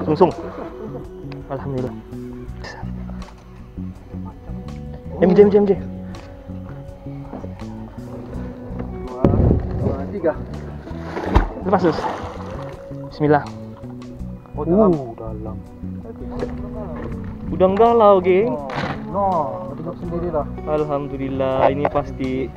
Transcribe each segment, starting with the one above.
Sungsung. Alhamdulillah. MJ. Dua, tiga. Lepas terus. Bismillah. Dalam. Udang galau, geng. No, hidup sendiri lah. Alhamdulillah, ini pasti.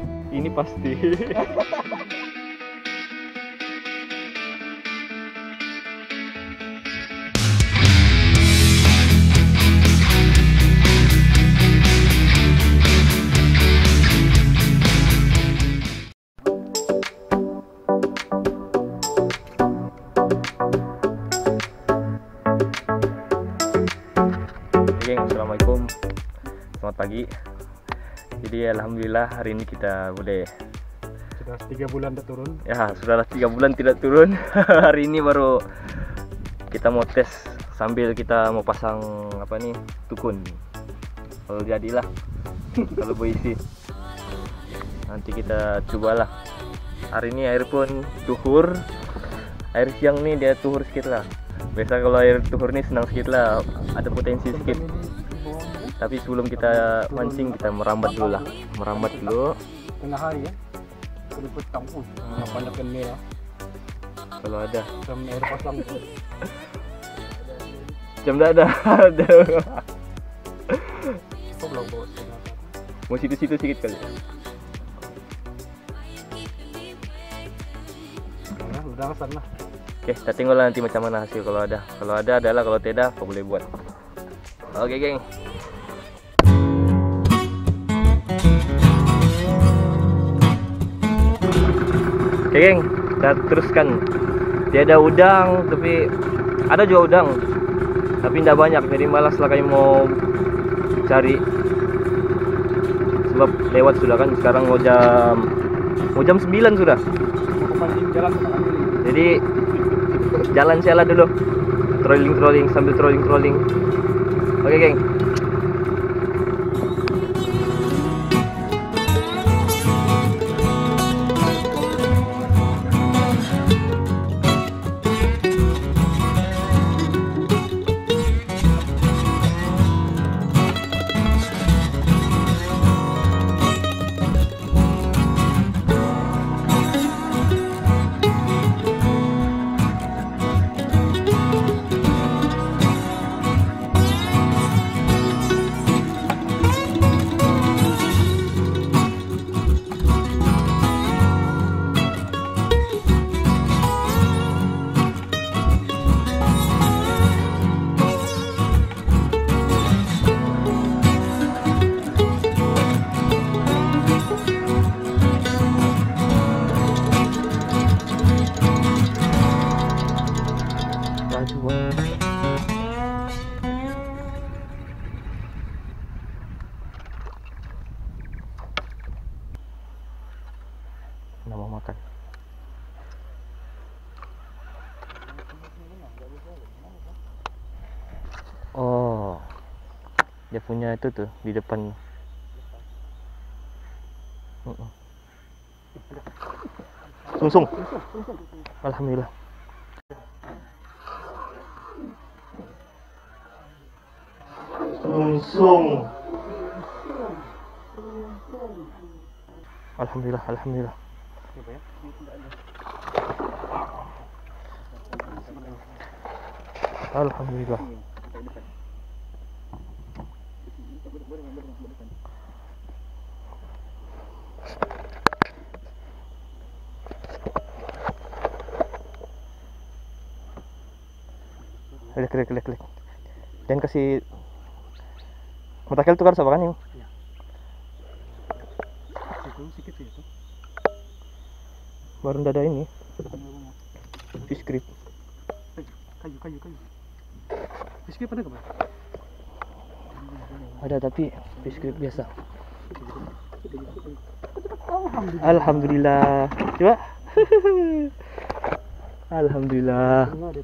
Geng, assalamualaikum, selamat pagi. Jadi alhamdulillah hari ini kita boleh. Sudah 3 bulan tak turun. Ya, sudahlah 3 bulan tidak turun. Hari ini baru kita mau tes sambil kita mau pasang apa nih, tukun. Kalau jadilah, kalau berisi, nanti kita cobalah. Hari ini air pun tuhur. Air siang nih dia tuhur sedikit lah. Biasa kalau air tuhur nih senang sedikit lah, ada potensi sedikit. Tapi sebelum kita mancing kita merambat dulu lah, Tengah hari ya. Kulit petang pun. Banyak ikan merah. kalau ada. Macam air pasang. Jam dah ada. Kau belum bawa setengah. Mau situ-situ sedikit kali. Ya, udah pesan lah. Oke, kita tengoklah nanti macam mana hasil kalau ada. Kalau ada adalah, kalau tidak kau boleh buat. Oke, geng. Oke, geng, kita teruskan. Tiada udang, tapi ada juga udang. Tapi tidak banyak, jadi malas lah kami mau cari. Sebab lewat sudah kan, sekarang mau jam 9 sudah. Mau mancing jalan ke sana. Jadi jalan saya dulu, trolling sambil trolling. Oke, geng. Nggak mau makan. Oh, dia punya itu tuh di depan. Sungsung. Alhamdulillah. Sungsung. Alhamdulillah. Alhamdulillah. Klik. Dan kasih matakel tukar sama kan ini. Sikit itu. Baru ada ini. Fish grip. Kayu. Fish grip ada ke mana? Ada, tapi fish grip biasa. Alhamdulillah. Coba. Alhamdulillah.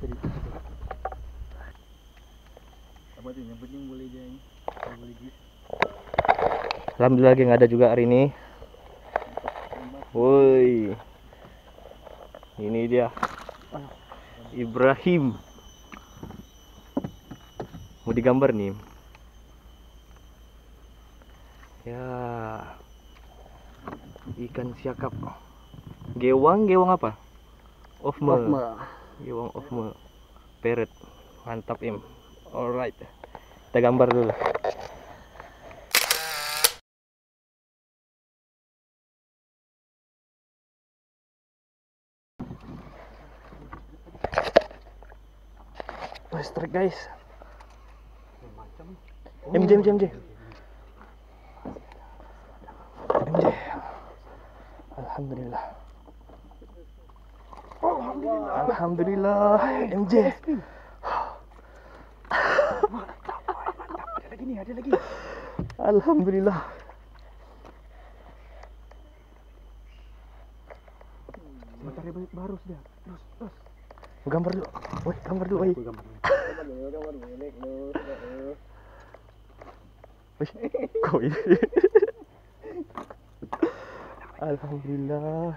Apa tu yang penting boleh dia ni. Boleh gis. Alhamdulillah, geng, ada juga hari ini. Woi. Ini dia. Ibrahim. mau digambar nih. Ya, ikan siakap. Gewang apa? Ofme. Gewang ofme. Peret. Mantap Im. Alright. Kita gambar dulu. Strike guys. MJ. Alhamdulillah MJ. Ada lagi. Alhamdulillah. Matahari banyak baru sudah. Terus. Gambar dulu. Woi, gambar dulu. Woi. Koi. Alhamdulillah.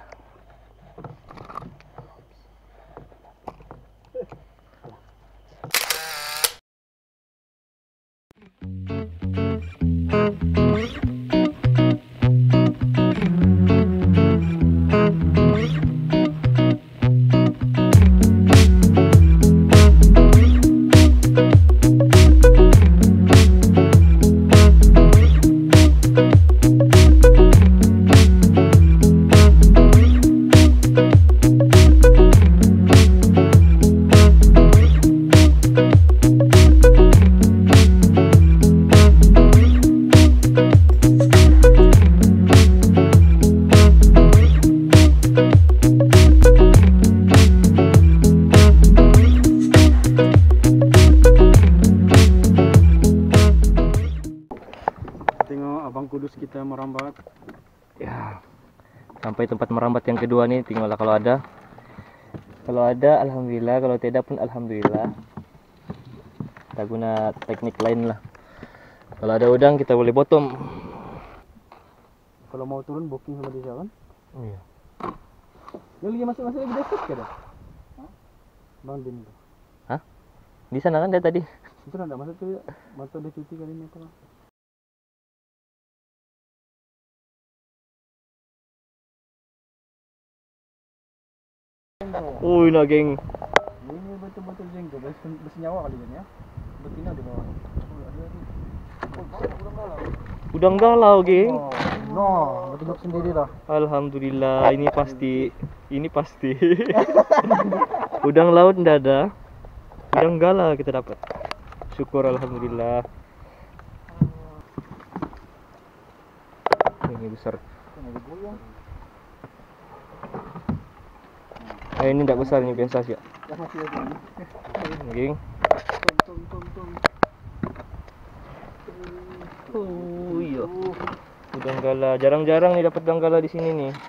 Abang Kudus kita merambat. Ya, sampai tempat merambat yang kedua nih, tinggallah kalau ada. Kalau ada alhamdulillah, kalau tidak pun alhamdulillah. Kita guna teknik lain lah. Kalau ada udang kita boleh bottom. Kalau mau turun booking sama dia kan? Iya. Yang lagi masuk lagi dekat ke dah? Bang Din itu. Hah? Di sana kan dari tadi. Itu ada masuk tuh, masuk dia cuti kali ini apa? Uy, geng. Ini betul-betul jenggo, bersenyawa kali ini ya. Betina di bawah. Udang galau, geng. No, betul sendiri lah. Alhamdulillah, ini pasti. Udang laut ndak ada. Udang galau kita dapat. Syukur alhamdulillah. Ini besar. Ini tidak besar, ini biasa sih. Geng. Iya. Udang gala, jarang-jarang nih dapat udang gala di sini nih.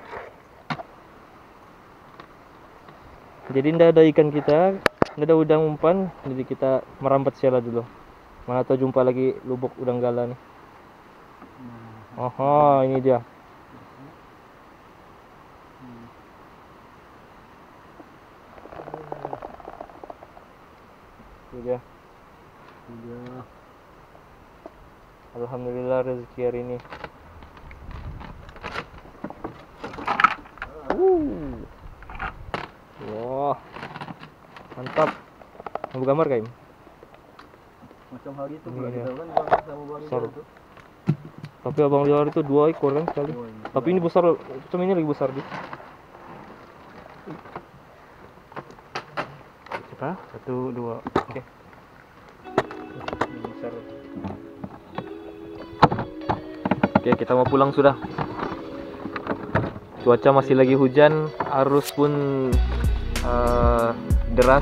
Jadi tidak ada ikan kita, tidak ada udang umpan, jadi kita merambat siala dulu. Mana tahu jumpa lagi lubuk udang gala nih. Aha, ini dia. Ini dia. Alhamdulillah rezeki hari ini. Wah, mantap. Mau gambar kaim? Macam hari itu Ini dia. kan sama baru Besar. itu. Tapi abang liar itu 2 ekor kan sekali. Tapi ini besar, macam ini lagi besar dia. Coba 1, 2. Oke. Ini besar. Oke, kita mau pulang sudah. Cuaca masih lagi hujan, arus pun deras.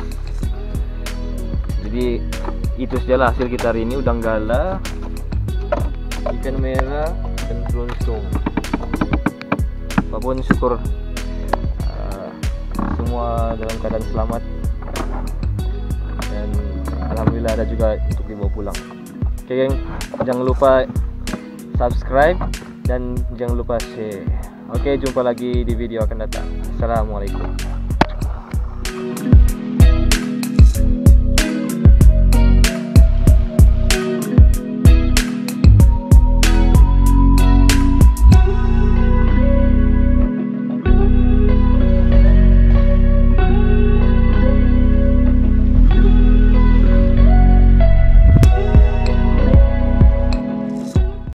Jadi itu sajalah hasil kita hari ini, udang gala, ikan merah, dan selongsong. Apapun syukur semua dalam keadaan selamat, dan alhamdulillah ada juga untuk dibawa pulang. Oke geng, jangan lupa subscribe dan jangan lupa share. Oke, jumpa lagi di video akan datang. Assalamualaikum.